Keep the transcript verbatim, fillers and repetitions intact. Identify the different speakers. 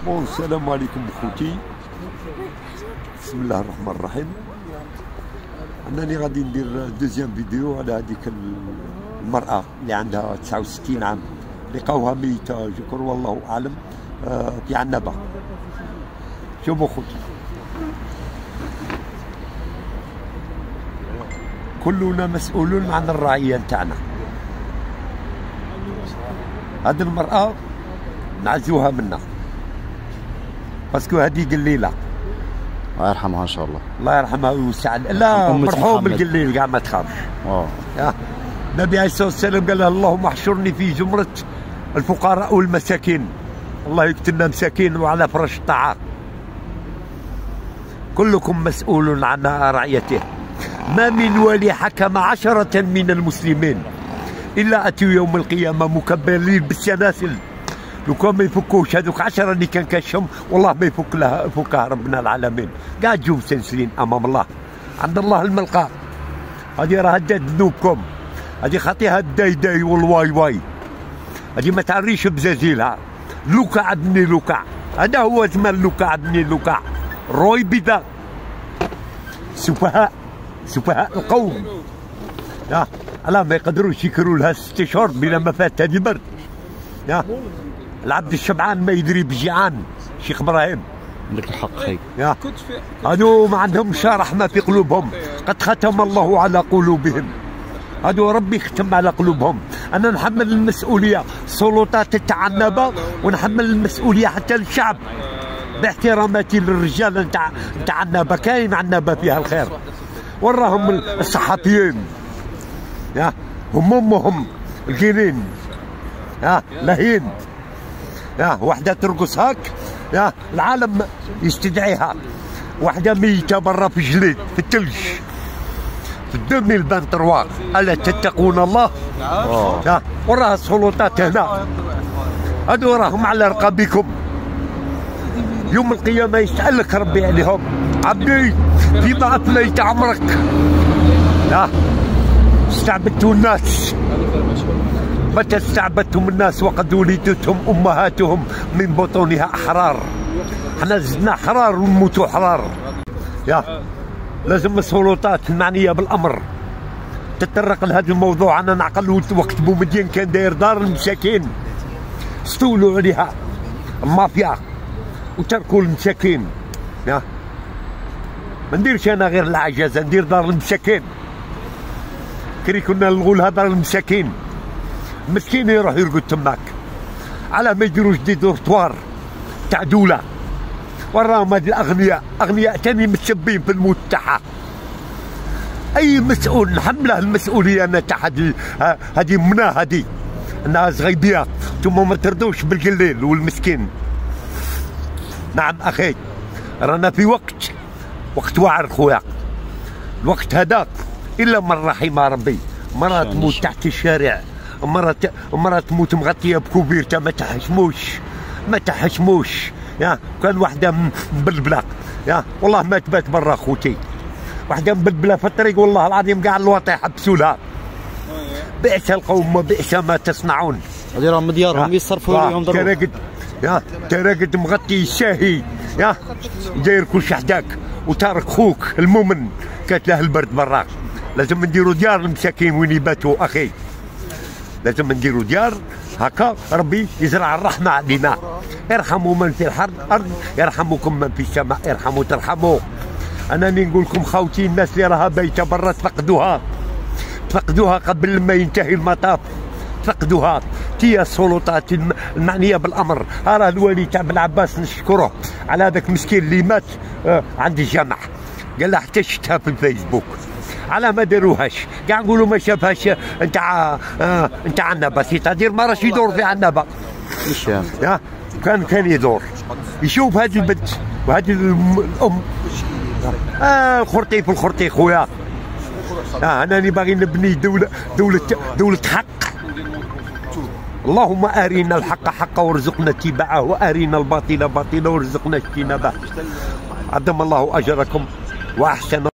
Speaker 1: والسلام عليكم اخوتي. بسم الله الرحمن الرحيم. انني غادي ندير دوزيام فيديو على هذيك المراه اللي عندها تسعة وستين عام، لقاوها ميته جكر والله اعلم في عنبه. شوفوا اخوتي، كلنا مسؤولون عن الرعيه نتاعنا. هذه المراه نعزوها منا باسكو هذه قليله.
Speaker 2: الله يرحمها ان شاء الله.
Speaker 1: الله يرحمها ويوسع. لا مرحوم القليل كاع ما تخافش. اه النبي عليه الصلاه والسلام قال لها اللهم احشرني في زمره الفقراء والمساكين. الله يقتلنا مساكين وعلى فراش الطعام. كلكم مسؤول عن رعيته. ما من ولي حكم عشرة من المسلمين الا اتوا يوم القيامه مكبلين بالسلاسل. لو كان ما يفكوش هذوك عشرة اللي كان كاشهم والله ما يفك لها يفكها ربنا العالمين. كاع تجوا مسلسلين امام الله عند الله الملقى. هذه راه هدات ذنوبكم، هذه خاطيها الداي داي والواي واي، هذه ما تعريش بزازيلها. لوكع ابني لوكع، هذا هو زمان لوكع ابني لوكع. روي بيضاء سفهاء سفهاء القوم. يا الله ما يقدروش يكروا لها ست اشهر بلا ما فات هذه برد. يا العبد الشبعان ما يدري بجيعان. شيخ ابراهيم
Speaker 2: عندك الحق خي.
Speaker 1: يا هادو ما عندهمش رحمه في قلوبهم، قد ختم الله على قلوبهم. هادو ربي يختم على قلوبهم. انا نحمل المسؤوليه السلطات تاع النبا، ونحمل المسؤوليه حتى للشعب باحتراماتي للرجال نتاع نتاع النبا. كاين عنبه فيها الخير، وراهم الصحفيين يا هم امهم القينين يا لاهين. يا وحده ترقص هاك يا العالم يستدعيها. وحده ميته برا في جليد في الثلج في الدومي البنتروار. الا تتقون الله؟ يا وراها السلطات هنا، هادو راهم على رقابكم. يوم القيامه يسالك ربي عليهم. عبدي فيما افنيت عمرك؟ يا استعبدتوا الناس. متى استعبدتم الناس وقد ولدتهم امهاتهم من بطونها احرار؟ احنا زدنا احرار ونموتوا احرار. يا لازم السلطات المعنيه بالامر تتطرق لهذا الموضوع. انا نعقل وقت بومدين كان داير دار المساكين، استولوا عليها المافيا وتركوا المساكين. يا ما نديرش انا غير العجزه، ندير دار المساكين. كري كنا نلغوا لها دار المساكين، مسكين يروح يرقد تماك. على ما يديروش دي دورتوار تاع دوله. وراهم هاد الاغنياء، اغنياء تاني متشبين في الموت تاعها. اي مسؤول نحمله المسؤوليه انا تاع هادي هادي منا هادي الناس غيبيه. نتوما ما ترضوش بالقليل والمسكين. نعم اخي، رانا في وقت وقت واعر خويا. الوقت هذاك الا من رحم ربي. مرة تموت تحت الشارع، مرة مرة تموت مغطيه بكوبيرته. ما تحشموش ما تحشموش. يا كان وحده مبلبله يا والله ما تبات برا خوتي. وحده مبلبله في الطريق والله العظيم كاع الوطي يحبسوا لها. بئس القوم وبئس ما تصنعون.
Speaker 2: هذه راهم ديارهم يصرفوا عليهم ضروري.
Speaker 1: تراقد يا تراقد مغطي الشاهي يا داير كلشي حداك، وتارك خوك المؤمن كانت له البرد برا. لازم نديروا ديار المساكين وين يباتوا اخي. لازم نديروا ديار هكا ربي يزرع الرحمه علينا. ارحموا من في الارض ارض يرحمكم من في السماء. ارحموا ترحموا. انني نقول لكم خوتي، الناس اللي راها بايته برا تفقدوها، تفقدوها قبل ما ينتهي المطاف. تفقدوها. تي السلطات المعنيه بالامر. راه الوالي تاع بن عباس نشكره على هذاك مسكين اللي مات آه عند الجامع. قال له حتى شفتها في الفيسبوك. على ما داروهاش كاع نقولوا ما شافهاش نتاع آه نتاع عنبه. سيتادير ما راش يدور في عنبه.
Speaker 2: مش فاهم.
Speaker 1: يا كان كان يدور يشوف هذه البنت وهذه الام. آه الخرطيف الخرطي خويا. آه انني باغي نبني دوله دوله دوله حق. اللهم ارنا الحق حقا وارزقنا اتباعه، وارنا الباطل باطلا وارزقنا اجتنابه. عظم الله اجركم واحسن